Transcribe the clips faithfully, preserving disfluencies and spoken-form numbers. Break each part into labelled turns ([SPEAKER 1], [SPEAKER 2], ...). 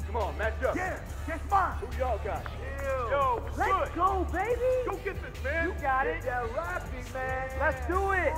[SPEAKER 1] Come on, match up.
[SPEAKER 2] Yeah, that's mine.
[SPEAKER 1] Who y'all got?
[SPEAKER 2] Chill.
[SPEAKER 1] Yo, what's
[SPEAKER 2] Let's
[SPEAKER 1] good?
[SPEAKER 2] go, baby.
[SPEAKER 1] Go get this, man.
[SPEAKER 2] You got it.
[SPEAKER 1] Get that rapping, man.
[SPEAKER 2] Let's do it.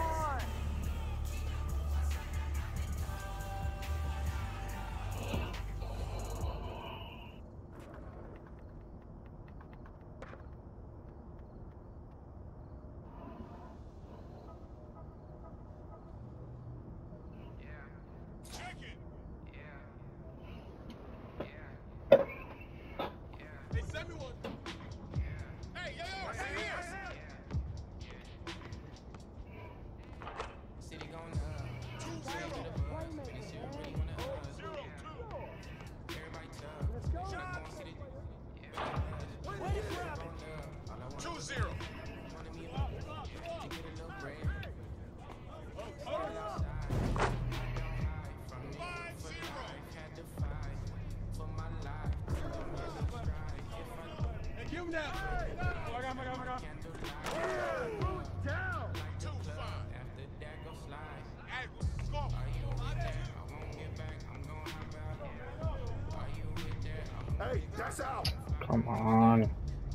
[SPEAKER 3] Hey, that's out.
[SPEAKER 4] Come on.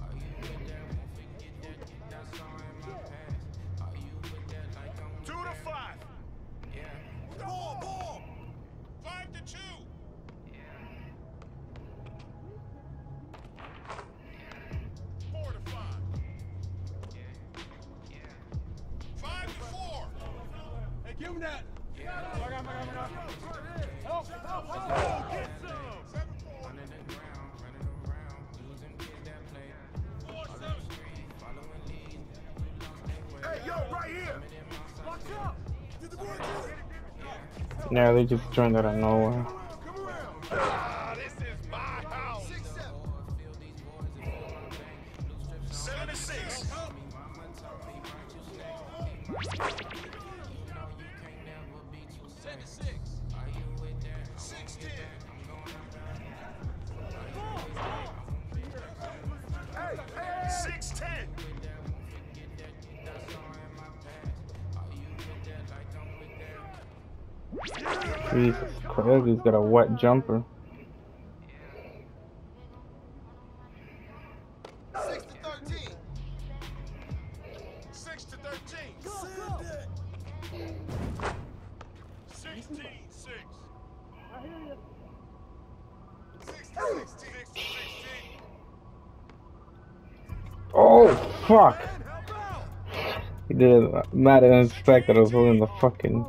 [SPEAKER 3] Two to five. Ball, ball. Five to two. Four to five. Five to four. Hey, give him that. Help, help, help. Oh, get some. Seven, four. Hey, yo, right here. Watch out. Get the board too.
[SPEAKER 4] Yeah, they just turned out of nowhere.
[SPEAKER 3] Come around. Ah, this is my house. Six, seven. Seven to six. Ten to six. Six ten. Hey, hey. Six ten.
[SPEAKER 4] Jesus Christ, he's got a wet jumper.
[SPEAKER 3] Six to thirteen. Six to thirteen. Send it. Sixteen six. I hear you. Sixteen sixteen.
[SPEAKER 4] Oh, fuck. He did it. Matt didn't expect that I was holding the fucking.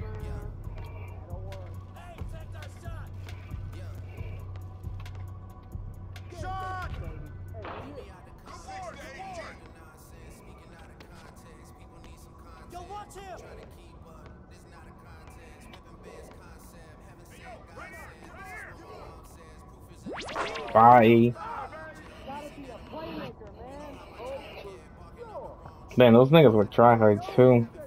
[SPEAKER 4] Bye. Man, those niggas were tryhards too.